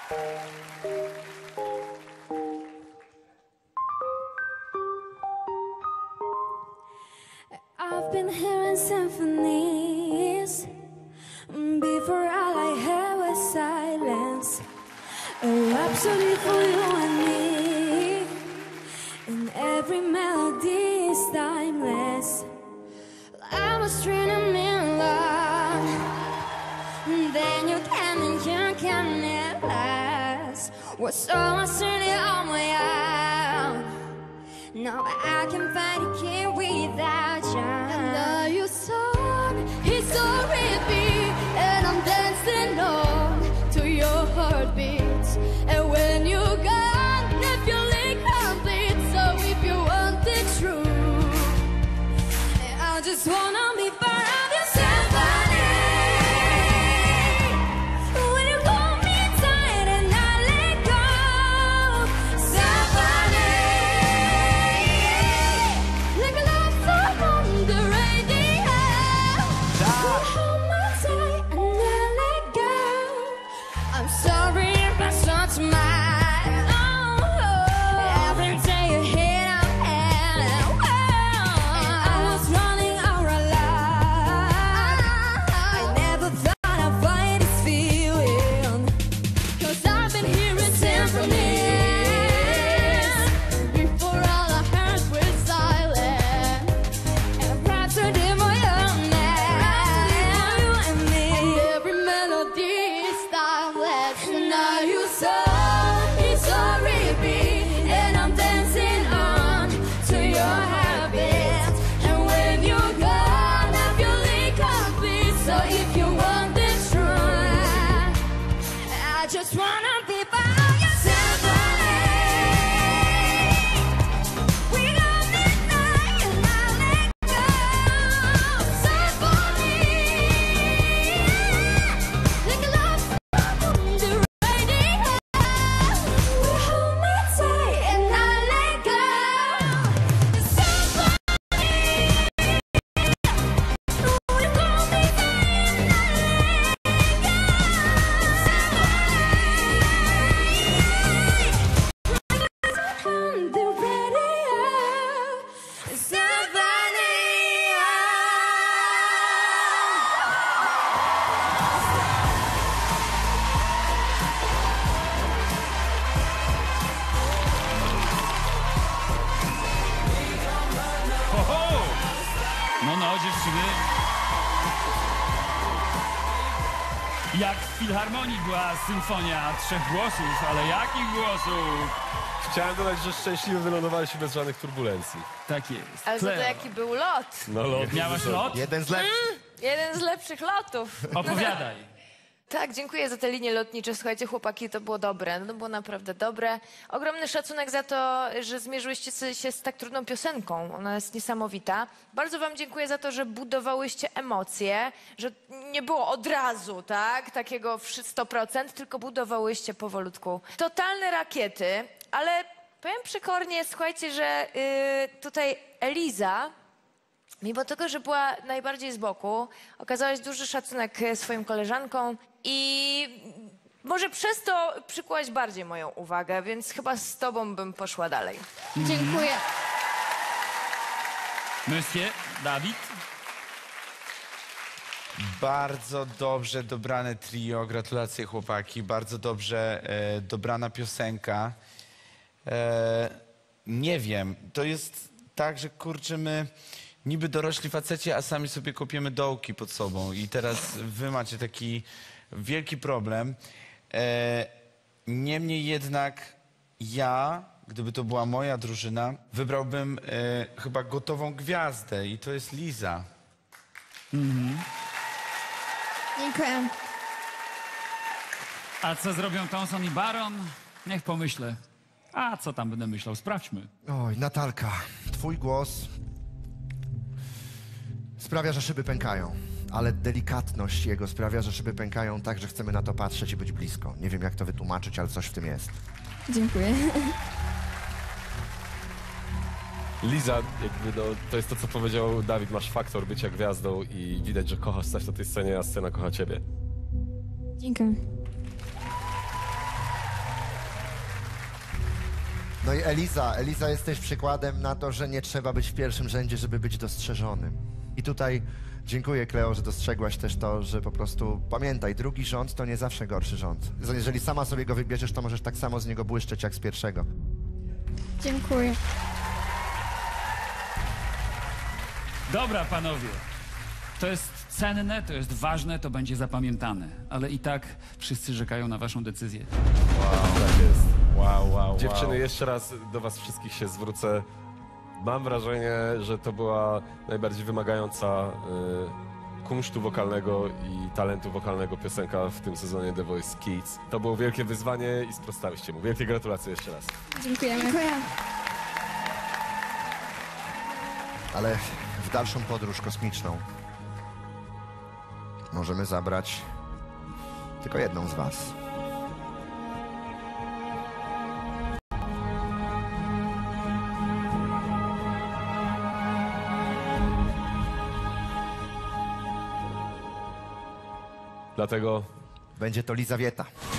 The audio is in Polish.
I've been hearing symphonies. Before all I heard was silence. A rhapsody for you and me. And every melody is timeless. I was dreaming in love. Then you came and you came at last. Was so uncertain on my own. Now I can find a key without you. And now your song is so repeat, and I'm dancing on to your heartbeat. And when you're gone, I feel incomplete. So if you want it true, I just wanna be part of your symphony. When you hold me tight and I let go, symphony. Like a love song on the radio. You hold me tight and I let go. I'm sorry if I start to mind. Oh, every day you hit up and I was running all alone. I never thought I'd find this feeling. 'Cause I've been hearing symphonies. Before all I heard was silent. And rhapsody for you and me. Every melody is timeless. And now you song is so repeat, and I'm dancing on to your habit. And when you're gone, I feel incomplete. So if you want this truth, I just wanna be by your symphony. We got midnight and I let go. Symphony. Like a love song on the radio. We hold me tight and I let go. Symphony. We hold me tight and I let go. On the radio. Symphony. Ho! No, dziewczyny. Jak w Filharmonii była symfonia trzech głosów, ale jakich głosów? Chciałem dodać, że szczęśliwie wylądowaliśmy bez żadnych turbulencji. Tak jest. Ale to Cleo, jaki był lot? No lot. miałaś lot? Jeden z lepszych. Jeden z lepszych lotów. Opowiadaj. Tak, dziękuję za te linie lotnicze. Słuchajcie, chłopaki, to było dobre. No, to było naprawdę dobre. Ogromny szacunek za to, że zmierzyłyście się z tak trudną piosenką. Ona jest niesamowita. Bardzo wam dziękuję za to, że budowałyście emocje, że nie było od razu, tak? Takiego 100%, tylko budowałyście powolutku. Totalne rakiety, ale powiem przekornie, słuchajcie, że tutaj Eliza, mimo tego, że była najbardziej z boku, okazałaś duży szacunek swoim koleżankom i może przez to przykułaś bardziej moją uwagę, więc chyba z tobą bym poszła dalej. Dziękuję. Monsieur, Dawid? Bardzo dobrze dobrane trio, gratulacje chłopaki, bardzo dobrze dobrana piosenka. Nie wiem, to jest tak, że kurczę, my niby dorośli faceci, a sami sobie kopiemy dołki pod sobą i teraz wy macie taki wielki problem. Niemniej jednak ja, gdyby to była moja drużyna, wybrałbym chyba gotową gwiazdę i to jest Liza. Dziękuję. A co zrobią Thompson i Baron? Niech pomyślę. A co tam będę myślał? Sprawdźmy. Oj, Natalka, twój głos sprawia, że szyby pękają, ale delikatność jego sprawia, że szyby pękają tak, że chcemy na to patrzeć i być blisko. Nie wiem, jak to wytłumaczyć, ale coś w tym jest. Dziękuję. Liza, jakby to jest to, co powiedział Dawid, masz faktor bycia gwiazdą i widać, że kochasz stać na tej scenie, a scena kocha ciebie. Dziękuję. No i Eliza, jesteś przykładem na to, że nie trzeba być w pierwszym rzędzie, żeby być dostrzeżonym. I tutaj dziękuję, Kleo, że dostrzegłaś też to, że po prostu pamiętaj, drugi rząd to nie zawsze gorszy rząd. Jeżeli sama sobie go wybierzesz, to możesz tak samo z niego błyszczeć jak z pierwszego. Dziękuję. Dobra, panowie. To jest cenne, to jest ważne, to będzie zapamiętane. Ale i tak wszyscy czekają na waszą decyzję. Tak jest. Wow. Dziewczyny, jeszcze raz do was wszystkich się zwrócę. Mam wrażenie, że to była najbardziej wymagająca kunsztu wokalnego i talentu wokalnego piosenka w tym sezonie The Voice Kids. To było wielkie wyzwanie i sprostałyście mu. Wielkie gratulacje jeszcze raz. Dziękujemy. Dziękuję. Ale w dalszą podróż kosmiczną możemy zabrać tylko jedną z was. Dlatego Będzie to Lizawieta.